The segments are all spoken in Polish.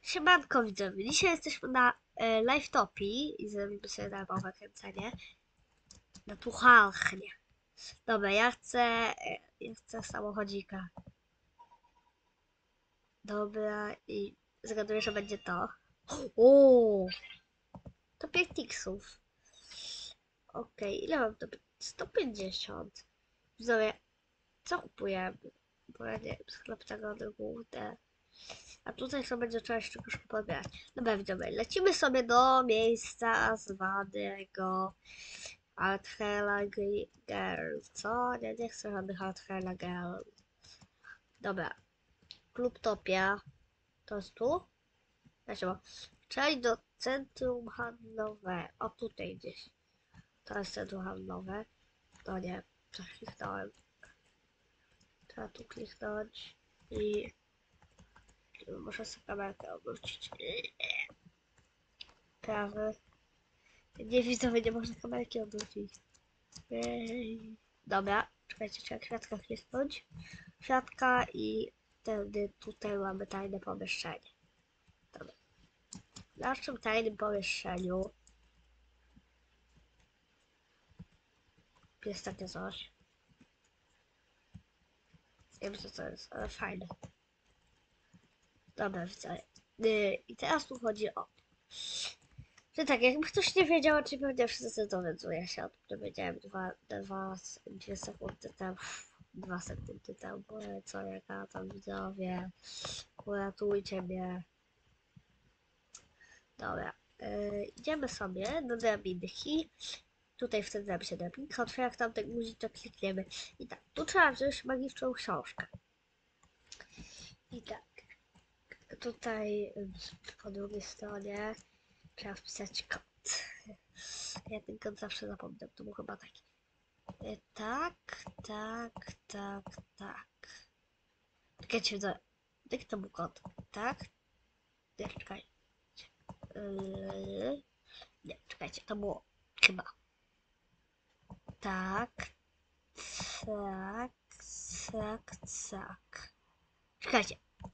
Siemanko widzowie, dzisiaj jesteśmy na live topii i zrobimy sobie darmowe kręcenie na pucharnie. Dobra, ja chcę samochodzika. Dobra, i zgaduję, że będzie to. O, to 5 tiksów. Okej, ile mam to? 150. Widzowie, co kupujemy? Bo ja nie wiem, sklep tego kurde. A tutaj sobie będzie trzeba jeszcze troszkę pobierać. Dobra, widzowie, lecimy sobie do miejsca zwanego Althela Girl. Co? Nie chcę żadnych Althela Girl. Dobra, klub Topia. To jest tu? Znaczy, przejdź do centrum handlowe. O, tutaj gdzieś. To jest centrum handlowe. To nie, przekliknąłem. Trzeba tu kliknąć i muszę sobie kamerkę obrócić. Prawy. Nie widzowie, nie można kamerki odwrócić. Dobra, czekajcie, trzeba kwiatka kliknąć. Kwiatka i wtedy tutaj mamy tajne pomieszczenie. Dobra. W naszym tajnym pomieszczeniu jest takie coś. Nie wiem co to jest, ale fajne. Dobra, widzowie. I teraz tu chodzi o że tak, jakby ktoś nie wiedział, czy pewnie wszyscy to wiedzą. Ja się o tym dowiedziałem 2 sekundy temu. 2 sekundy temu, co jaka tam widzowie. Uratujcie mnie. Dobra. Idziemy sobie do drabinki. Tutaj wtedy nam się drabinka otwiera, jak tam ten guzik to klikniemy. I tak, tu trzeba wziąć magiczną książkę. I tak. Tutaj po drugiej stronie trzeba wpisać kod. Ja ten kod zawsze zapominam, to był chyba taki. Tak. Czekajcie, jaki to był kod? Tak? Nie, czekaj. Nie, czekajcie, to było chyba. Tak. Czekajcie.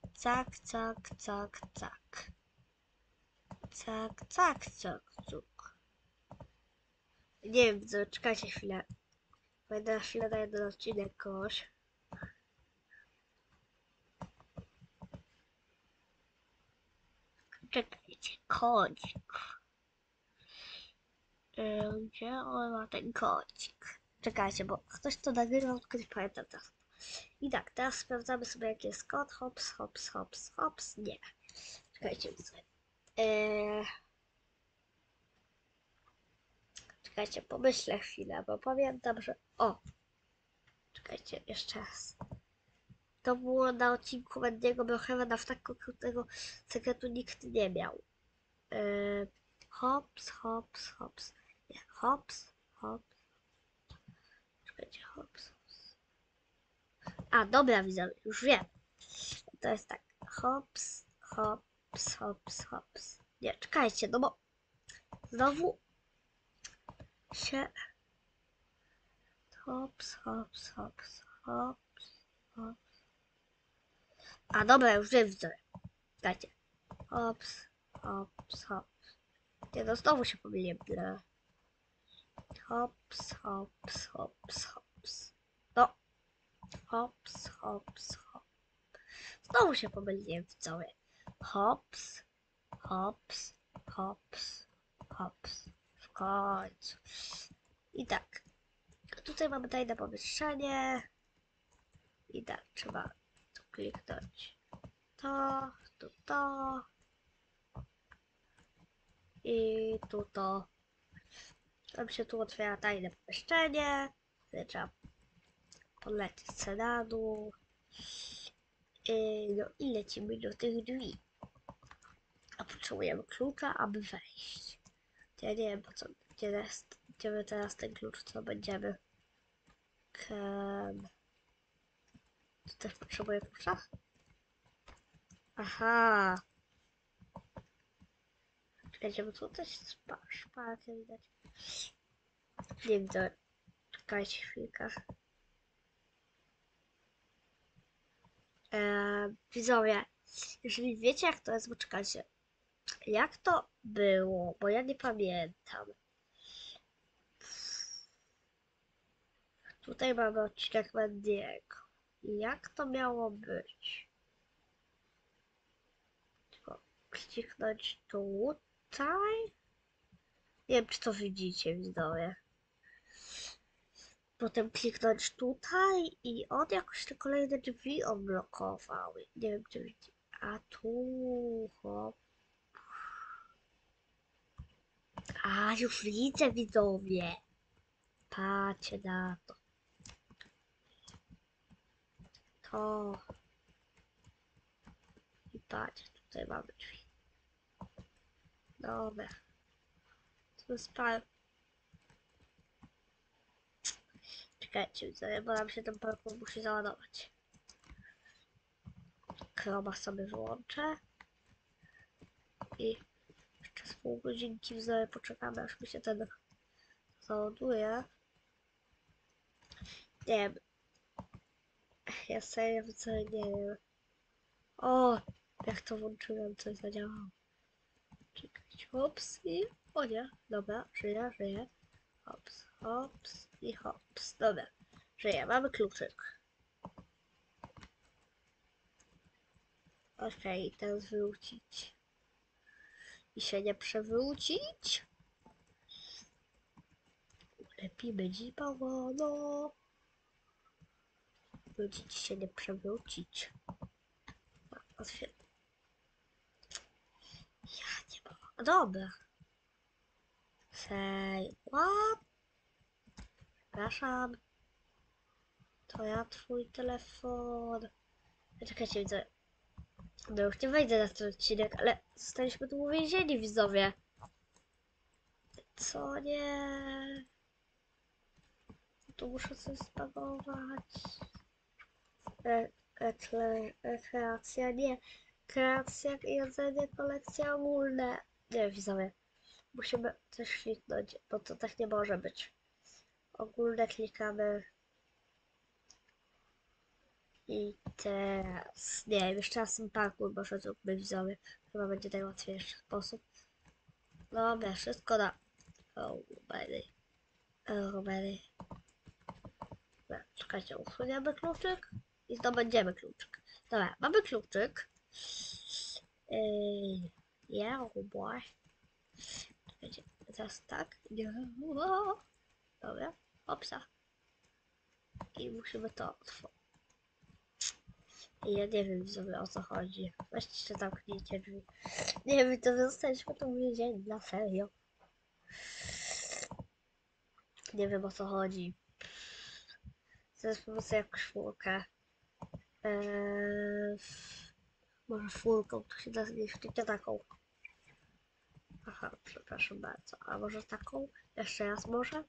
Cuk. Nie wiem, co, czekajcie chwilę. Będę chwilę na jeden odcinek kogoś. Czekajcie, kodzik. Gdzie on ma ten kodzik? Czekajcie, bo ktoś to nagrywał, tylko nie pamiętam teraz. I tak, teraz sprawdzamy sobie jaki jest kod. Hops. Nie. Czekajcie, czekajcie, pomyślę chwilę, bo pamiętam, że... O! Czekajcie, jeszcze raz. To było na odcinku Wendiego Brochewena, w tak konkretnego sekretu nikt nie miał. Hops. Nie, hops. Czekajcie, hops. A, dobra, widzowie, już wiem. To jest tak. Hops. Nie, czekajcie, no bo znowu się... Hops. A, dobra, już wiem, widzowie. Czekajcie. Hops. Nie, no znowu się pomyliłem. Hops. No. Hops. Znowu się pomyliłem, widzowie. Hops. W końcu. I tak. Tutaj mamy tajne pomieszczenie. I tak, trzeba tu kliknąć. To. I tu to. Tam się tu otwiera tajne pomieszczenie. Trzeba polecieć se na dół. No i lecimy do tych drzwi. A potrzebujemy klucza, aby wejść. Ja nie wiem po co. Gdzie my teraz ten klucz, co będziemy. Tu też potrzebuję klucza? Aha. Czekajcie, bo tu coś szparkę widać. Nie widzę. Czekajcie chwilkę. Widzowie, Jeżeli wiecie jak to jest, poczekajcie. Jak to było? Bo ja nie pamiętam. Tutaj mamy odcinek Mendiego. Jak to miało być? Tylko kliknąć tutaj? Nie wiem, czy to widzicie, widzowie. Potem kliknąć tutaj i on jakoś te kolejne drzwi odblokował. Nie wiem, czy widzicie. A tu, hop. A, już widzę, widzowie. Patrzcie na to. To. I patrzcie, tutaj mamy drzwi. Dobra. Tu spal. Czekajcie, widzowie, bo nam się ten parkour musi załadować. Chroma sobie wyłączę. I jeszcze z pół godzinki widzowie poczekamy, aż mi się ten załaduje. Nie wiem. Ja serio widzowie nie wiem. O! Jak to włączyłem, coś zadziałało. Czekajcie, hops i... O nie, dobra, żyję. Hops, hops i hops. Dobra, żyję, mamy kluczyk. Okej, teraz wrócić. I się nie przewrócić. Lepimy dzi powolno. Wrócić się nie przewrócić. Otwieram. Ja nie mogę. Dobra. Say what? Przepraszam. To ja twój telefon. Czekajcie, widzę. No już nie wejdę na ten odcinek, ale zostaliśmy tu uwięzieni, widzowie. Co nie? Tu muszę coś spagować. Kreacja, nie. Kreacja, jedzenie, kolekcja ogólne. Nie, widzowie. Musimy coś kliknąć, bo to tak nie może być. Ogólne klikamy. I teraz... Nie wiem, jeszcze raz ten parkour może zróbmy, widzowie. Chyba będzie najłatwiejszy sposób. Dobra, wszystko na... Oh, baby. Dobra, czekajcie, usuniemy kluczyk i zdobędziemy kluczyk. Dobra, mamy kluczyk. Yeah, oh boy. Czekajcie, teraz tak. Dobra, opsa. I musimy to otworzyć. Ja nie wiem sobie o co chodzi. Weźcie zamknijcie drzwi. Nie wiem, to zostaliśmy tu więzieni, na serio. Nie wiem o co chodzi. Zaraz pomocę jakąś furkę. Może furką, to się da zniszczyć, a taką. Aha, przepraszam bardzo. A może taką? Jeszcze raz może?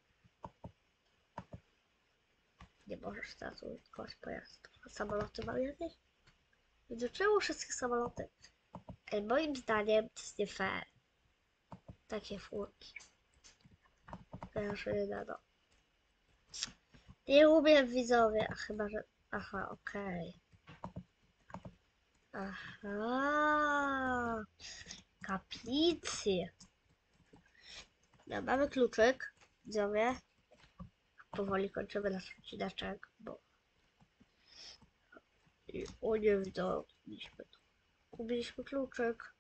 Nie możesz teraz użytkować pojazdu. A samoloty mam jakieś? Czemu wszystkie samoloty? Ej, moim zdaniem to jest nie fair. Takie furki. No. Nie umiem, widzowie, a chyba, że... Aha, okej. Aha. Kaplicy. No, mamy kluczyk, widzowie. Powoli kończymy nasz odcineczek, bo... O nie, widzowie, kupiliśmy kluczyk.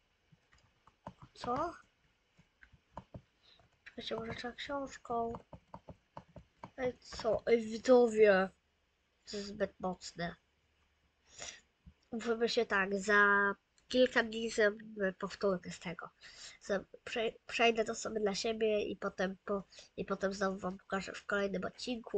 Co? Czekajcie, może trzeba książką. Ej, co? Ej, widzowie. To jest zbyt mocne. Mówimy się tak, za kilka dni zrobimy powtórkę z tego. Przejdę to sobie dla siebie i potem znowu wam pokażę w kolejnym odcinku.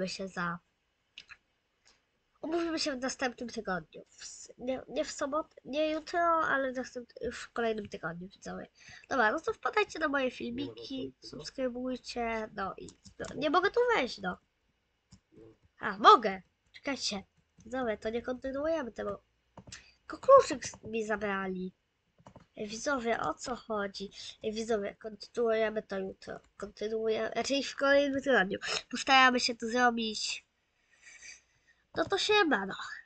Umówimy się w następnym tygodniu. Nie w sobotę, nie jutro, ale w kolejnym tygodniu, widzowie. Dobra, no to wpadajcie na moje filmiki, subskrybujcie, no i nie mogę tu wejść, no. A, mogę! Czekajcie. Widzowie, to nie kontynuujemy tego. Tylko kluczyk mi zabrali. Widzowie, o co chodzi? Widzowie, kontynuujemy to jutro. Kontynuujemy, raczej w kolejnym tygodniu. Postaramy się to zrobić. No to się ma, no.